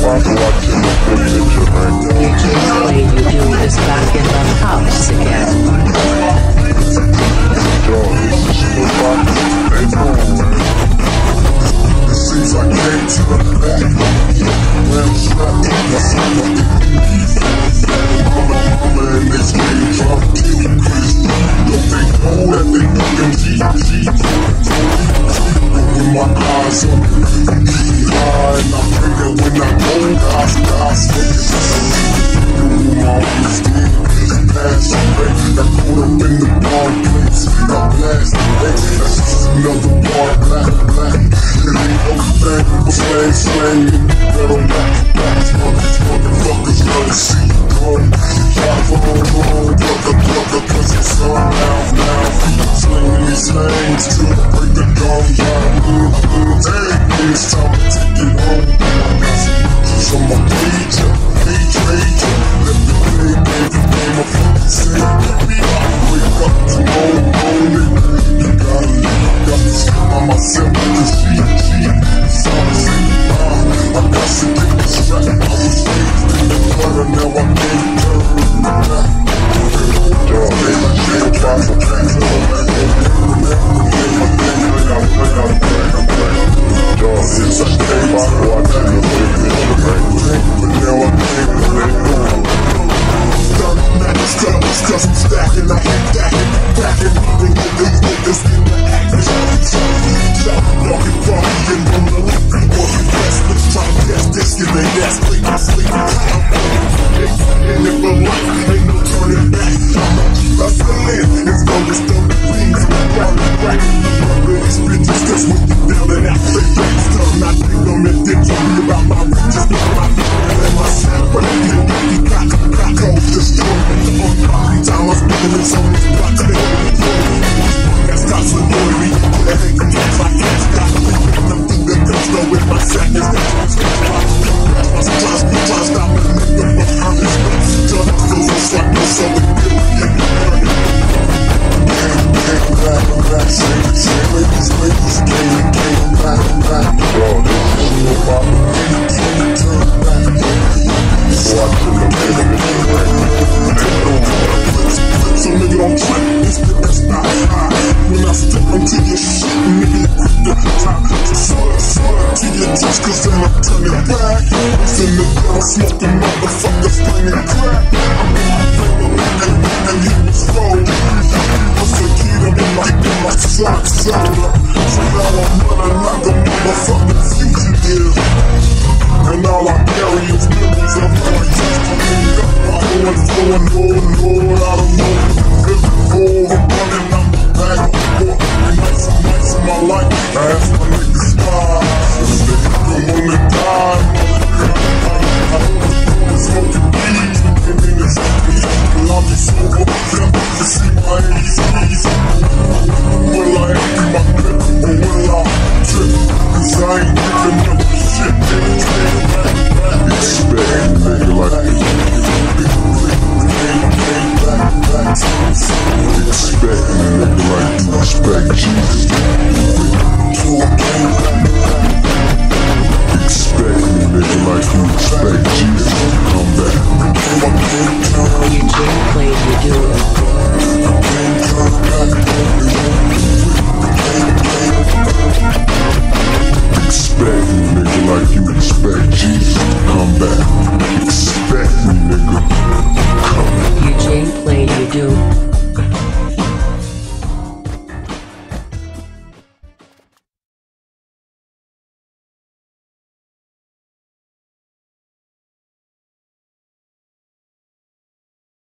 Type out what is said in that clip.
DJ Play You Do is back in the house again. It seems I came to the back. Well, strapped up, that's all I mama in this game trying to kill you, Chris. Don't they know that they fucking G? But with my eyes on I'm getting high, and I pray that when I go, God's smoking. You always did. Pass away, got caught up in the wrong place. Got blasted, that's just another bar, black. It ain't no thing, but slang, better back. Motherfuckers gonna see you go. Drive on, ducker, cause it's on now. Slinging these lanes till I break the dawn. Hey, it's time to take it home. I got some bitches on my page. Let me play, baby, game of fucking say. Wake up tomorrow morning. You gotta live, got to sleep by myself because she I got to get this right. I was raised in the gutter, now I can't turn back. Since I came out, watching the but now I can't cause I'm stacking, I ain't backing. Even if these niggas in the action, walking funny and on the left, walking restless, trying to catch this, give they ass sleep. And if the life ain't no turning back, I'ma keep hustling. It's gonna stone the things I'm burning back. These bitches just with you down and out, they face turn. I think them and did tell me about my riches, not my feeling and my sound. But he got cold, destroyed. Time I spend in some of these blocks, they don't that stops with loyalty. That ain't the cash I can't stop. I'm through the gusto with my sadness. My surprise, trying to stop and make them fuck on this stuff. John feels so slight, no so it will be back, say, ladies, came back. Yo, this is no problem. Turn back. Watching the so nigga don't trip, it's the best not high. When I step into your shit, nigga, you grip the top. Swear to your touch, cause then I'm turning back. It's in the girl, smoking motherfuckers, slinging crack. I'm in my flavor, and he was rolled. He was a kid, I'm in my socks. So now I'm running like a motherfucking fugitive. And all I carry is memories of my life. I'm going, I don't know. I'm running, I'm back and forth. And nights in my life, I ask my niggas why. They don't wanna die, I don't smoking weed, and then it's me. I'll be sober, to see my ACs. Will I empty my clip, or will I trip? Cause I ain't giving up shit. Expect nigga like me. Expect a nigga like you respect Jesus. Expect a nigga like you respect Jesus. Come back. DJ Play You Do Expect a nigga like you respect Jesus. Come back.